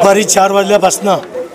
दुपारी 4 वाजल्यापासून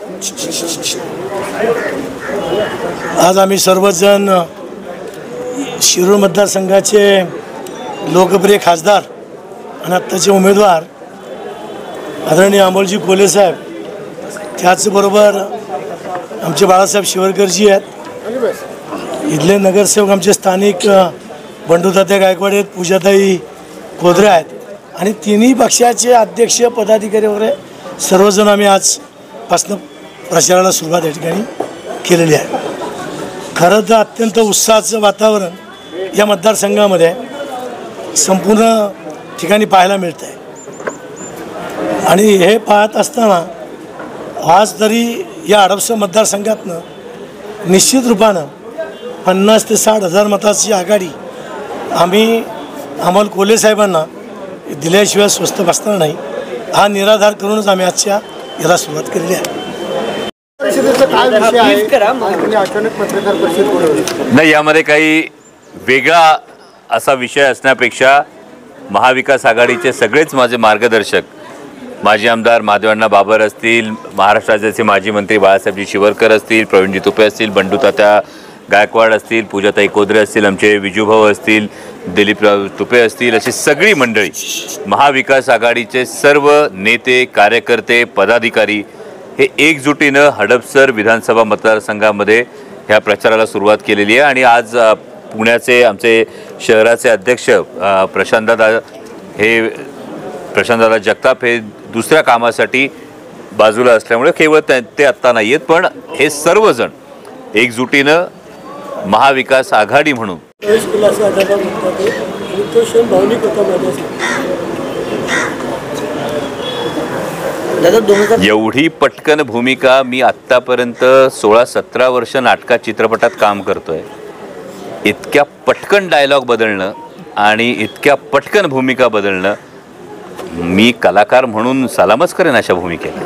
आज आम्ही सर्वजण शिरूर मतदारसंघाचे लोकप्रिय खासदार आणि आत्ताचे उमेदवार आदरणीय अमोलजी कोल्हे साहेब, त्याचबरोबर आमचे बाळासाहेब शिवरकरजी आहेत, इथले नगरसेवक आमचे स्थानिक बंडूतात्या गायकवाड आहेत, पूजाताई कोदरे आहेत आणि तिन्ही पक्षाचे अध्यक्ष पदाधिकारी वगैरे सर्वजण आम्ही आजपासून प्रचाराला सुरुवात या ठिकाणी केलेली आहे. खरं तर अत्यंत उत्साहाचं वातावरण या मतदारसंघामध्ये संपूर्ण ठिकाणी पाहायला मिळतं आहे आणि हे पाहत असताना आज तरी या हडपसर मतदारसंघातनं निश्चित रूपानं 50 ते 60 हजार मताची आघाडी आम्ही अमोल कोल्हे साहेबांना दिल्याशिवाय स्वस्त बसणार नाही, हा निराधार करूनच आम्ही आजच्या याला सुरुवात केलेली आहे. नाही, यामध्ये काही वेगळा असा विषय असण्यापेक्षा महाविकास आघाडीचे सगळेच माझे मार्गदर्शक, माजी आमदार महादेवअण्णा बाबर असतील, महाराष्ट्र राज्याचे माजी मंत्री बाळासाहेबजी शिवरकर असतील, प्रवीणजी तुपे असतील, बंडूतात्या गायकवाड असतील, पूजाताई कोदरे असतील, आमचे विजूभाऊ असतील, दिलीपराव तुपे असतील, अशी सगळी मंडळी, महाविकास आघाडीचे सर्व नेते, कार्यकर्ते, पदाधिकारी हे एकजुटीनं हडपसर विधानसभा मतदारसंघामध्ये ह्या प्रचाराला सुरुवात केलेली आहे. आणि आज पुण्याचे आमचे शहराचे अध्यक्ष प्रशांतदादा जगताप हे दुसऱ्या कामासाठी बाजूला असल्यामुळे केवळ ते आत्ता नाही आहेत, पण हे सर्वजण एकजुटीनं महाविकास आघाडी म्हणून एवढी पटकन भूमिका मी आत्तापर्यंत 16-17 वर्ष नाटकात चित्रपटात काम करतोय. इतक्या पटकन डायलॉग बदलणं आणि इतक्या पटकन भूमिका बदलणं मी कलाकार म्हणून सलामच करेन अशा भूमिकेला.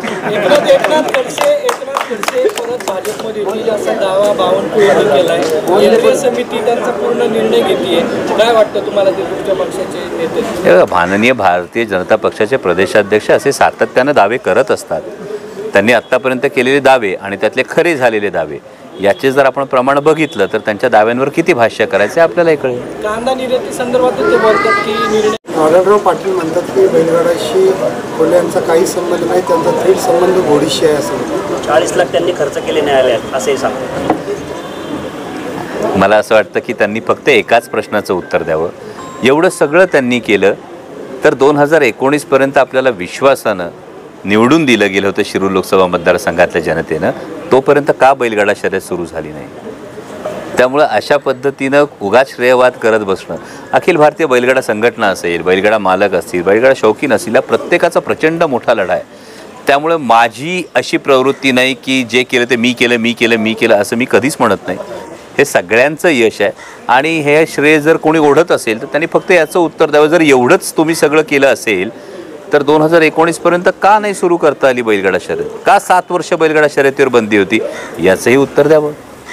माननीय भारतीय जनता पक्षाचे प्रदेशाध्यक्ष असे सातत्यानं दावे करत असतात. त्यांनी आत्तापर्यंत केलेले दावे आणि त्यातले खरे झालेले दावे याचे जर आपण प्रमाण बघितलं तर त्यांच्या दाव्यांवर किती भाष्य करायचे आपल्यालाही कळेल. कांदा निर्याती संदर्भात ते बोलतात की नारायणराव पाटील म्हणतात की बैलगाडाशी कोल्हे यांचा काही संबंध नाही, त्यांचा थेट संबंध घोडीशी आहे असं 40 लाख त्यांनी खर्च केले न्यायालयात असंही सांगतात. मला असं वाटतं की त्यांनी फक्त एकाच प्रश्नाचं उत्तर द्यावं. एवढं सगळं त्यांनी केलं तर 2019 पर्यंत आपल्याला विश्वासानं निवडून दिलं गेलं होतं शिरूर लोकसभा मतदारसंघातल्या जनतेनं, तोपर्यंत का बैलगाडा शर्यत सुरू झाली नाही. त्यामुळं अशा पद्धतीनं उगाच श्रेयवाद करत बसणं, अखिल भारतीय बैलगाडा संघटना असेल, बैलगाडा मालक असतील, बैलगाडा शौकीन असतील, या प्रत्येकाचा प्रचंड मोठा लढा आहे. त्यामुळे माझी अशी प्रवृत्ती नाही की जे केलं ते मी केलं असं मी कधीच म्हणत नाही. हे सगळ्यांचं यश आहे आणि हे श्रेय जर कोणी ओढत असेल तर त्यांनी फक्त याचं उत्तर द्यावं. जर एवढंच तुम्ही सगळं केलं असेल तर 2019 पर्यंत का नाही सुरू करता आली बैलगाडा शर्यत, का 7 वर्ष बैलगाडा शर्यतीवर बंदी होती, याचंही उत्तर द्यावं.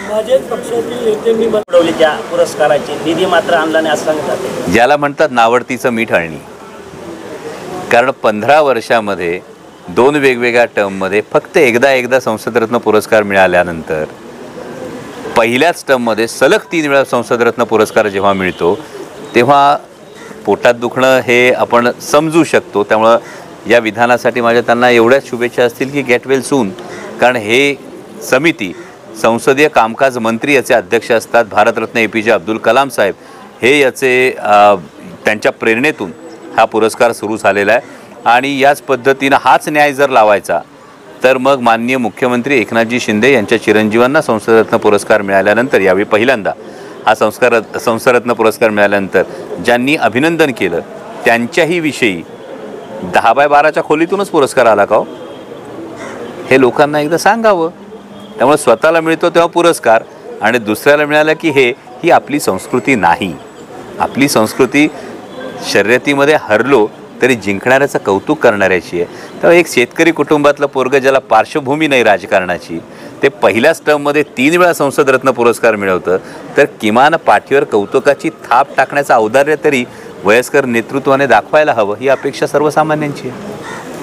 त्या पुरस्काराची निधी मात्र आणला नाही असं सांगतात. ज्याला म्हणतात नावडतीचं मीठ आणणी. कारण 15 वर्षामध्ये 2 वेगवेगळ्या टर्ममध्ये फक्त एकदा संसदरत्न पुरस्कार मिळाल्यानंतर पहिल्याच टर्ममध्ये सलग 3 वेळा संसदरत्न पुरस्कार जेव्हा मिळतो तेव्हा पोटात दुखणं हे आपण समजू शकतो. त्यामुळं या विधानासाठी माझ्या त्यांना एवढ्याच शुभेच्छा असतील की गेट वेल सून. कारण हे समिती संसदीय कामकाज मंत्री याचे अध्यक्ष असतात. भारतरत्न APJ अब्दुल कलाम साहेब हे याचे त्यांच्या प्रेरणेतून हा पुरस्कार सुरू झालेला आहे. आणि याच पद्धतीनं हाच न्याय जर लावायचा तर मग माननीय मुख्यमंत्री एकनाथजी शिंदे यांच्या चिरंजीवांना संसदरत्न पुरस्कार मिळाल्यानंतर, यावेळी पहिल्यांदा हा संसदरत्न पुरस्कार मिळाल्यानंतर ज्यांनी अभिनंदन केलं त्यांच्याही विषयी 10x12च्या खोलीतूनच पुरस्कार आला का हो, हे लोकांना एकदा सांगावं. त्यामुळे स्वतःला मिळतो तेव्हा पुरस्कार आणि दुसऱ्याला मिळाला की ही आपली संस्कृती नाही. आपली संस्कृती शर्यतीमध्ये हरलो तरी जिंकणाऱ्याचं कौतुक करणाऱ्याची आहे. तर एक शेतकरी कुटुंबातलं पोरगं ज्याला पार्श्वभूमी नाही राजकारणाची, ते पहिल्याच टर्ममध्ये 3 वेळा संसदरत्न पुरस्कार मिळवतं तर किमान पाठीवर कौतुकाची थाप टाकण्याचं औदार्य तरी वयस्कर नेतृत्वाने दाखवायला हवं, ही अपेक्षा सर्वसामान्यांची आहे.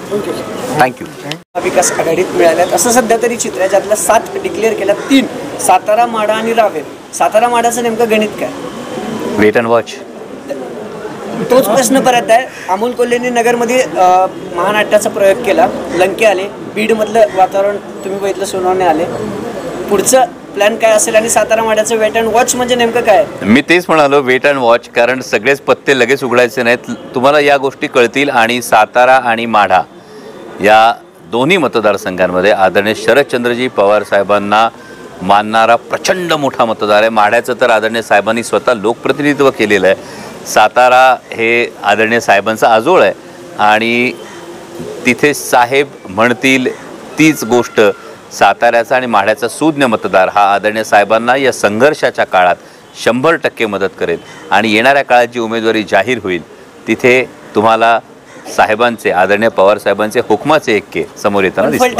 थँक्यू. विकास आघाडीत मिळाल्यात असं सध्या तरी चित्र आहे, ज्यातल्या 7 डिक्लेअर केल्या, 3 सातारा, माढा आणि रावेर. सातारा माढाचं नेमकं गणित काय? Wait and watch. तोच प्रश्न परत आहे. अमोल कोल्हेंनी नगरमध्ये महानाट्याचा प्रयोग केला, लंके आले. बीडमधलं वातावरण तुम्ही बघितलं, सोनवणे आले. पुढचं प्लॅन काय असेल? आणि सातारा माढ्याचं वेट अँड वॉच म्हणजे नेमकं काय? मी तेच म्हणालो, वेट अँड वॉच. कारण सगळेच पत्ते लगेच उघडायचे नाहीत, तुम्हाला या गोष्टी कळतील. आणि सातारा आणि माढा या दोन्ही मतदारसंघांमध्ये आदरणीय शरदचंद्रजी पवार साहेबांना मानणारा प्रचंड मोठा मतदार आहे. माढ्याचं तर आदरणीय साहेबांनी स्वतः लोकप्रतिनिधित्व केलेलं आहे. सातारा हे आदरणीय साहेबांचं आजोळ आहे आणि तिथे साहेब म्हणतील तीच गोष्ट साताऱ्याचा आणि माढ्याचा सुज्ञ मतदार हा आदरणीय साहेबांना या संघर्षाच्या काळात 100% मदत करेल. आणि येणाऱ्या काळात जी उमेदवारी जाहीर होईल तिथे तुम्हाला साहेबांचे, आदरणीय पवार साहेबांचे हुकमाचे एक्के समोर येताना दिसतील.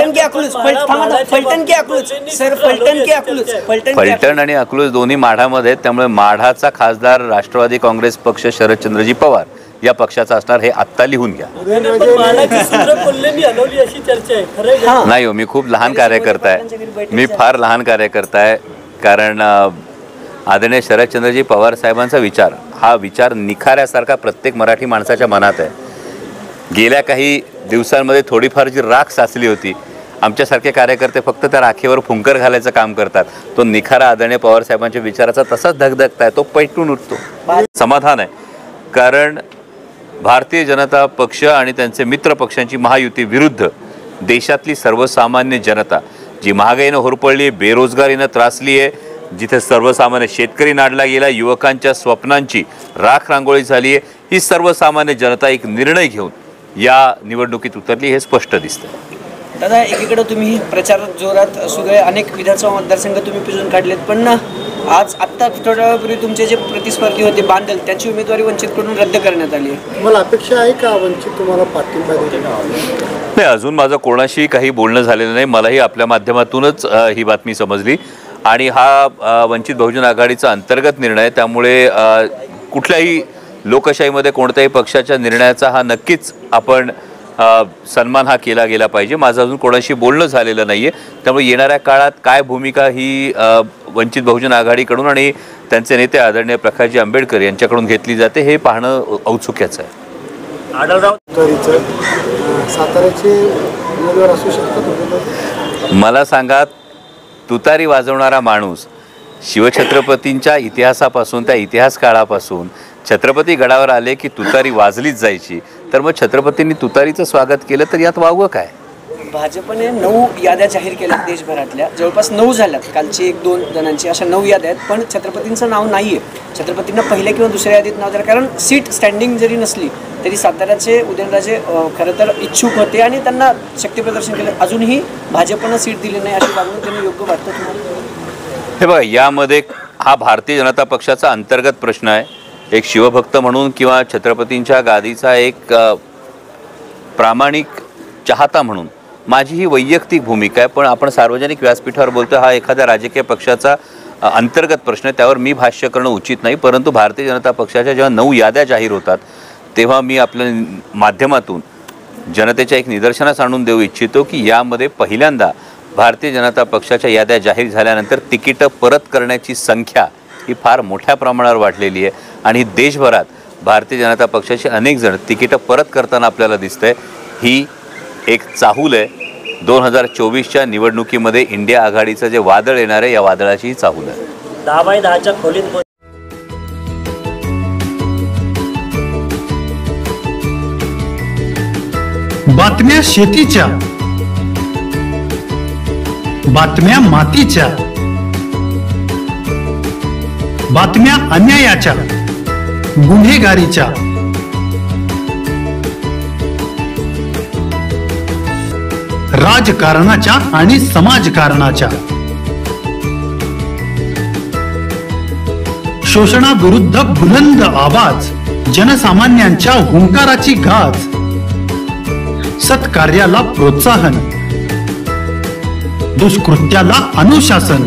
फलटण आणि अकलूज दोन्ही माढामध्ये आहेत, त्यामुळे माढाचा खासदार राष्ट्रवादी काँग्रेस पक्ष शरदचंद्रजी पवार या पक्षाचा असणार, हे आत्ता लिहून घ्या. नाही हो, मी खूप लहान कार्यकर्ता आहे, मी फार लहान कार्यकर्ता आहे. कारण आदरणीय शरदचंद्रजी पवार साहेबांचा विचार हा विचार निखाऱ्यासारखा प्रत्येक मराठी माणसाच्या मनात आहे. गेल्या काही दिवसांमध्ये थोडीफार जी राख साचली होती, आमच्यासारखे कार्यकर्ते फक्त त्या राखेवर फुंकर घालायचं काम करतात. तो निखारा आदरणीय पवार साहेबांच्या विचाराचा तसाच धगधगता आहे, तो पैटून उठतो. समाधान आहे, कारण भारतीय जनता पक्ष आणि त्यांचे मित्र पक्षांची महायुती विरुद्ध देशातली सर्वसामान्य जनता जी महागाईनं होरपळली आहे, बेरोजगारीनं त्रासली आहे, जिथे सर्वसामान्य शेतकरी नाडला गेला, युवकांच्या स्वप्नांची राख रांगोळी झाली आहे, ही सर्वसामान्य जनता एक निर्णय घेऊन या निवडणुकीत उतरली, हे स्पष्ट दिसतं. दादा, एकीकडे तुम्ही प्रचार जोरात सुरू आहे, अनेक विधानसभा मतदारसंघ तुम्ही पिजून काढलेत, पण आज आत्ता थोड्या वेळापूर्वी तुमचे जे प्रतिस्पर्धी होते बांदल, त्यांची उमेदवारी वंचितकडून रद्द करण्यात आली आहे. तुम्हाला अपेक्षा आहे का वंचित तुम्हाला पाठिंबा देईल? नाही, अजून माझं कोणाशी काही बोलणं झालेलं नाही. मलाही आपल्या माध्यमातूनच ही बातमी समजली आणि हा वंचित बहुजन आघाडीचा अंतर्गत निर्णय आहे. त्यामुळे कुठल्याही लोकशाहीमध्ये कोणत्याही पक्षाच्या निर्णयाचा हा नक्कीच आपण सन्मान हा केला गेला पाहिजे. माझं अजून कोणाशी बोलणं झालेलं नाही आहे, त्यामुळे येणाऱ्या काळात काय भूमिका ही वंचित बहुजन आघाडीकडून आणि त्यांचे नेते आदरणीय प्रकाशजी आंबेडकर यांच्याकडून घेतली जाते हे पाहणं औत्सुक्याचं आहे. साताऱ्याचे उमेदवार असू शकतात? मला सांगा, तुतारी वाजवणारा माणूस शिवछत्रपतींच्या इतिहासापासून, त्या इतिहास काळापासून छत्रपती गडावर आले की तुतारी वाजलीच जायची, तर मग छत्रपतींनी तुतारीचं स्वागत केलं तर यात वावगं काय? भाजपने 9 याद्या जाहीर केल्या देशभरातल्या, जवळपास 9 झाल्यात. कालची 1-2 जणांची अशा 9 याद्या आहेत, पण छत्रपतींचं नाव नाही आहे. छत्रपतींना पहिल्या किंवा दुसऱ्या यादीत नाव दिलं, कारण सीट स्टँडिंग जरी नसली तरी साताऱ्याचे उदयनराजे खरं तर इच्छुक होते आणि त्यांना शक्तीप्रदर्शन केलं. अजूनही भाजपनं सीट दिली नाही अशी वागणूक त्यांनी योग्य वाटतं तुम्हाला? हे बघा, यामध्ये हा भारतीय जनता पक्षाचा अंतर्गत प्रश्न आहे. एक शिवभक्त म्हणून किंवा छत्रपतींच्या गादीचा एक प्रामाणिक चाहता म्हणून माझी ही वैयक्तिक भूमिका आहे. पण आपण सार्वजनिक व्यासपीठावर बोलतो, हा एखाद्या राजकीय पक्षाचा अंतर्गत प्रश्न आहे, त्यावर मी भाष्य करणं उचित नाही. परंतु भारतीय जनता पक्षाच्या जेव्हा 9 याद्या जाहीर होतात तेव्हा मी आपल्या माध्यमातून जनतेच्या एक निदर्शनास आणून देऊ इच्छितो की यामध्ये पहिल्यांदा भारतीय जनता पक्षाच्या याद्या जाहीर झाल्यानंतर तिकीटं परत करण्याची संख्या ही फार मोठ्या प्रमाणावर वाढलेली आहे आणि देशभरात भारतीय जनता पक्षाचे अनेक जण तिकीटं परत करताना आपल्याला दिसतंय. ही एक चाहूल आहे. 2024च्या निवडणुकीमध्ये इंडिया आघाडीचं जे वादळ येणार आहे, या वादळाची ही चाहूल आहे. 10x10च्या खोलीत बातम्या शेतीच्या, बातम्या मातीच्या, बातम्या अन्यायाच्या, गुन्हेगारीच्या, राजकारणाच्या आणि समाजकारणाच्या, शोषणाविरुद्ध बुलंद आवाज, जनसामान्यांच्या हुंकाराची गाज, सत्कार्याला प्रोत्साहन, दुष्कृत्याला अनुशासन,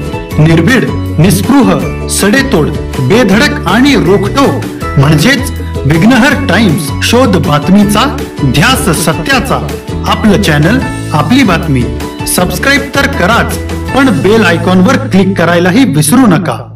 निर्भीड, निस्पृह, सडेतोड, बेधडक आणि रोखठोक म्हणजेच विघ्नहर टाइम्स, शोध बातमीचा, ध्यास सत्याचा. आपलं चॅनल, आपली बातमी. सबस्क्राईब तर कराच, पण बेल आयकॉनवर क्लिक करायलाही विसरू नका.